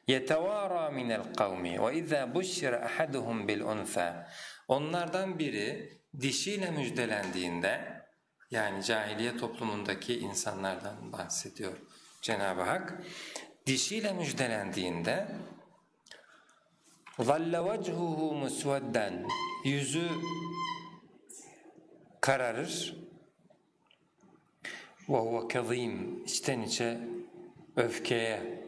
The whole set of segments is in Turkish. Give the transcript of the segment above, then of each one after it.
يَتَوَارَى مِنَ الْقَوْمِ وَاِذَا بُشِّرَ أَحَدُهُمْ بِالْاُنْفَى. Onlardan biri dişiyle müjdelendiğinde, yani cahiliye toplumundaki insanlardan bahsediyor Cenab-ı Hak, dişiyle müjdelendiğinde ظَلَّ وَجْهُهُ مُسْوَدًّا, yüzü kararır, وَهُوَ كَظِيمٌ, içten içe öfkeye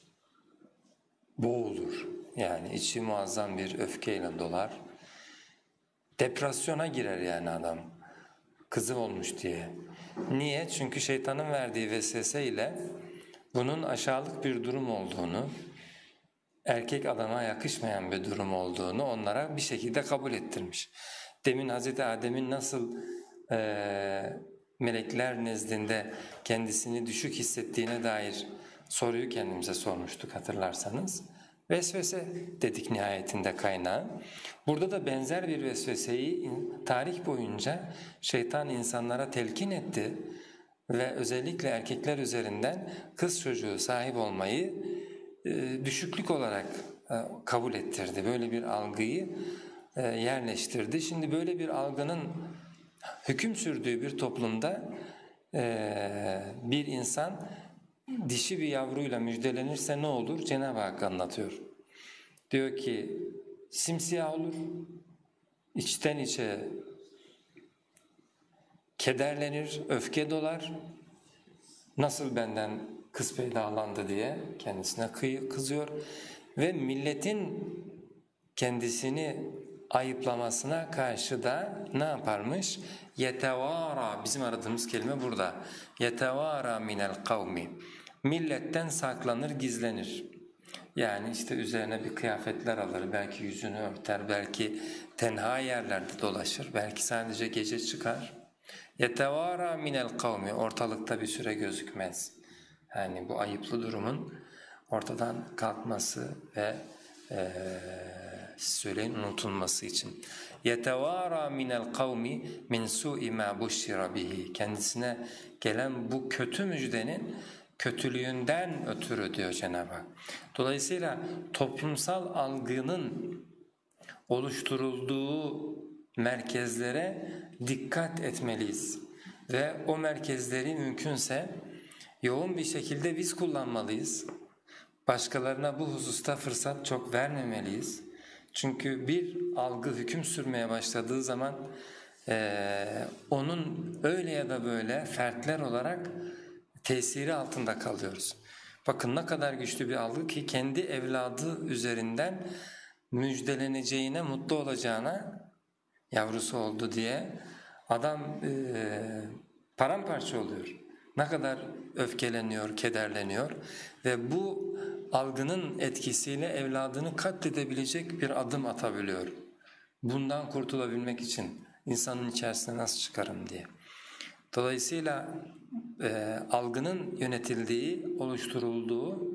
boğulur. Yani içi muazzam bir öfkeyle dolar. Depresyona girer yani adam, kızı olmuş diye. Niye? Çünkü şeytanın verdiği vesveseyle bunun aşağılık bir durum olduğunu, erkek adama yakışmayan bir durum olduğunu onlara bir şekilde kabul ettirmiş. Demin Hazreti Adem'in nasıl melekler nezdinde kendisini düşük hissettiğine dair soruyu kendimize sormuştuk hatırlarsanız. Vesvese dedik nihayetinde kaynağı. Burada da benzer bir vesveseyi tarih boyunca şeytan insanlara telkin etti ve özellikle erkekler üzerinden kız çocuğu sahip olmayı düşüklük olarak kabul ettirdi. Böyle bir algıyı yerleştirdi. Şimdi böyle bir algının hüküm sürdüğü bir toplumda bir insan dişi bir yavruyla müjdelenirse ne olur? Cenab-ı Hak anlatıyor. Diyor ki simsiyah olur, içten içe kederlenir, öfke dolar. Nasıl benden kız peydalandı diye kendisine kızıyor ve milletin kendisini ayıplamasına karşı da ne yaparmış? Yetevara, bizim aradığımız kelime burada. Yetevara minel kavmi. Milletten saklanır, gizlenir. Yani işte üzerine bir kıyafetler alır, belki yüzünü örter, belki tenha yerlerde dolaşır, belki sadece gece çıkar. Yetevara minel kavmi, ortalıkta bir süre gözükmez. Yani bu ayıplı durumun ortadan kalkması ve söyleyin unutulması için. Yetevara minel kavmi min su'i ma bushira bihi. Kendisine gelen bu kötü müjdenin kötülüğünden ötürü diyor Cenab-ı Hak. Dolayısıyla toplumsal algının oluşturulduğu merkezlere dikkat etmeliyiz ve o merkezleri mümkünse yoğun bir şekilde biz kullanmalıyız. Başkalarına bu hususta fırsat çok vermemeliyiz. Çünkü bir algı hüküm sürmeye başladığı zaman onun öyle ya da böyle fertler olarak tesiri altında kalıyoruz. Bakın ne kadar güçlü bir algı ki kendi evladı üzerinden müjdeleneceğine, mutlu olacağına, yavrusu oldu diye adam paramparça oluyor. Ne kadar öfkeleniyor, kederleniyor ve bu algının etkisiyle evladını katledebilecek bir adım atabiliyor. Bundan kurtulabilmek için insanın içerisine nasıl çıkarım diye. Dolayısıyla algının yönetildiği, oluşturulduğu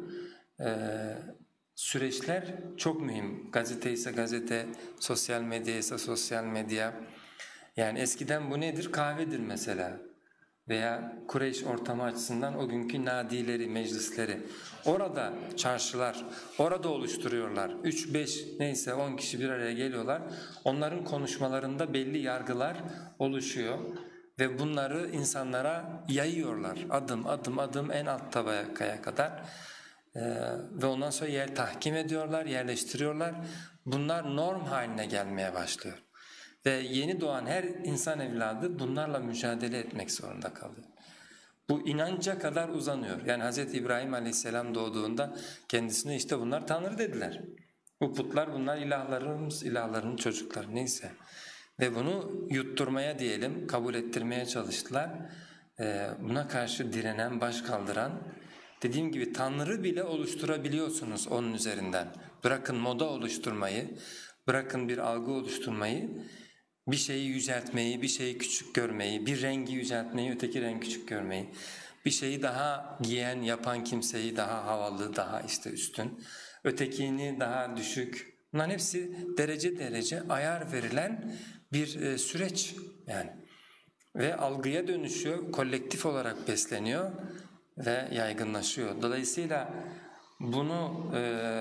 süreçler çok mühim. Gazete ise gazete, sosyal medya ise sosyal medya. Yani eskiden bu nedir? Kahvedir mesela. Veya Kureyş ortamı açısından o günkü nadileri, meclisleri. Orada çarşılar, orada oluşturuyorlar. 3-5 neyse 10 kişi bir araya geliyorlar. Onların konuşmalarında belli yargılar oluşuyor. Ve bunları insanlara yayıyorlar adım adım adım en alt tabakaya kadar. Ve ondan sonra tahkim ediyorlar, yerleştiriyorlar. Bunlar norm haline gelmeye başlıyor. Ve yeni doğan her insan evladı bunlarla mücadele etmek zorunda kalıyor. Bu inanca kadar uzanıyor. Yani Hz. İbrahim Aleyhisselam doğduğunda kendisine işte bunlar Tanrı dediler. Bu putlar bunlar ilahlarımız, ilahların çocukları neyse. Ve bunu yutturmaya diyelim, kabul ettirmeye çalıştılar. Buna karşı direnen, baş kaldıran, dediğim gibi Tanrı bile oluşturabiliyorsunuz onun üzerinden. Bırakın moda oluşturmayı, bırakın bir algı oluşturmayı, bir şeyi yüceltmeyi, bir şeyi küçük görmeyi, bir rengi yüceltmeyi, öteki rengi küçük görmeyi, bir şeyi daha giyen, yapan kimseyi daha havalı, daha işte üstün, ötekini daha düşük. Bunların hepsi derece derece ayar verilen bir süreç yani. Ve algıya dönüşüyor, kolektif olarak besleniyor ve yaygınlaşıyor. Dolayısıyla bunu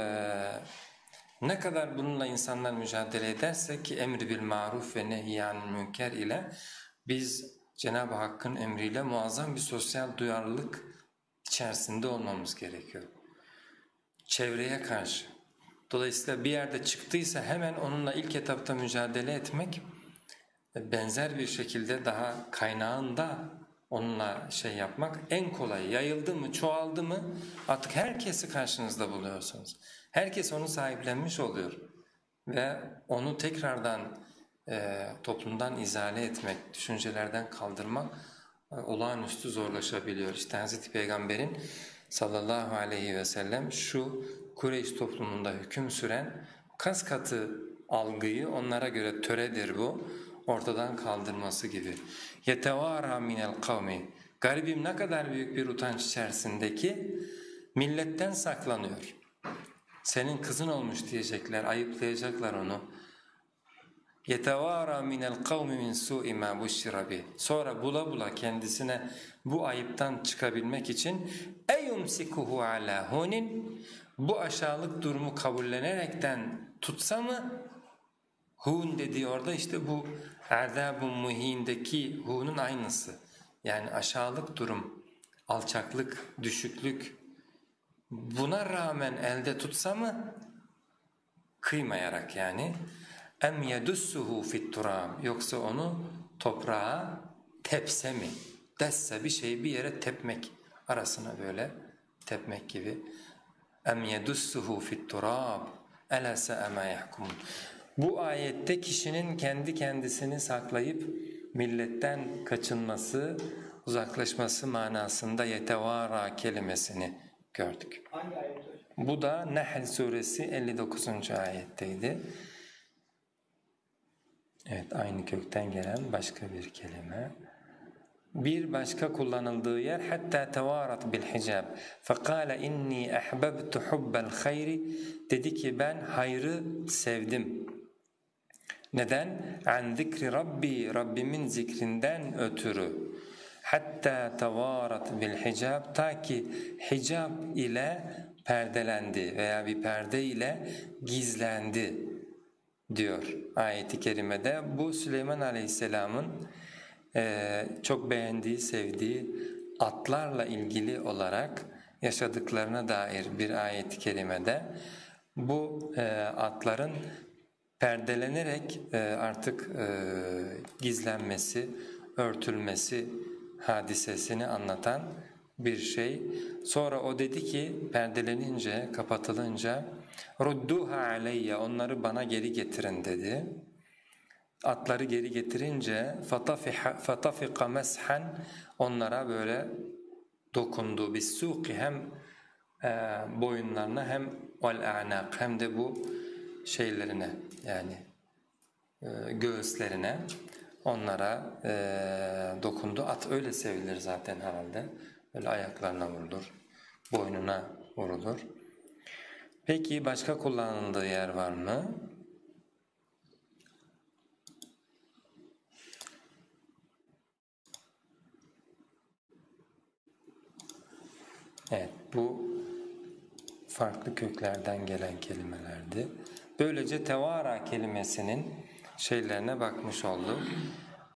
ne kadar bununla insanlar mücadele ederse ki emri bil maruf ve nehyanil münker ile biz Cenab-ı Hakk'ın emriyle muazzam bir sosyal duyarlılık içerisinde olmamız gerekiyor. Çevreye karşı. Dolayısıyla bir yerde çıktıysa hemen onunla ilk etapta mücadele etmek, benzer bir şekilde daha kaynağında onunla yapmak en kolay. Yayıldı mı, çoğaldı mı artık herkesi karşınızda buluyorsunuz. Herkes onu sahiplenmiş oluyor ve onu tekrardan toplumdan izale etmek, düşüncelerden kaldırmak olağanüstü zorlaşabiliyor. İşte Hz. Peygamber'in sallallahu aleyhi ve sellem şu Kureyş toplumunda hüküm süren kas katı algıyı, onlara göre töredir bu, ortadan kaldırması gibi. يَتَوَارَى مِنَ الْقَوْمِ Garibim ne kadar büyük bir utanç içerisindeki milletten saklanıyor. Senin kızın olmuş diyecekler, ayıplayacaklar onu. يَتَوَارَى مِنَ الْقَوْمِ مِنْ سُوءِ مَا بُشِّرَ بِهِ Sonra bula bula kendisine bu ayıptan çıkabilmek için اَيُمْسِكُهُ عَلَى هُنٍ Bu aşağılık durumu kabullenerekten tutsa mı? Hun dediği orada işte bu erdâb-ı muhîndeki hunun aynısı. Yani aşağılık durum, alçaklık, düşüklük buna rağmen elde tutsa mı? Kıymayarak yani. اَمْ يَدُسُّهُ فِي التُّرَامِ Yoksa onu toprağa tepse mi? Desse bir şeyi bir yere tepmek, arasına böyle tepmek gibi. اَمْ يَدُسُّهُ فِي التُّرَامِ اَلَا سَأَ مَا يَحْكُمُونَ Bu ayette kişinin kendi kendisini saklayıp milletten kaçınması, uzaklaşması manasında yetevara kelimesini gördük. Hangi ayet hocam? Bu da Nehl suresi 59. ayetteydi. Evet, aynı kökten gelen başka bir kelime. Bir başka kullanıldığı yer hatta tevarat bil hicab. Fekale inni ahbabtu hubbel hayri dedi ki ben hayrı sevdim. Neden? An zikri Rabbi Rabbimin zikrinden ötürü. Hatta tevarat bil hicab ta ki hicab ile perdelendi veya bir perde ile gizlendi diyor ayet-i kerimede. Bu Süleyman Aleyhisselam'ın çok beğendiği, sevdiği atlarla ilgili olarak yaşadıklarına dair bir ayet-i kerimede bu atların perdelenerek artık gizlenmesi, örtülmesi hadisesini anlatan bir şey. Sonra o dedi ki perdelenince, kapatılınca "Rudduha aleyye" onları bana geri getirin dedi. Atları geri getirince "Fatafika meshan" onlara böyle dokundu. "Bis-suqi" hem boyunlarına hem "vel-a'naq" hem de bu şeylerine yani göğüslerine onlara dokundu. At öyle sevilir zaten herhalde. Böyle ayaklarına vurulur, boynuna vurulur. Peki başka kullanıldığı yer var mı? Evet, bu farklı köklerden gelen kelimelerdi. Böylece tevara kelimesinin şeylerine bakmış olduk.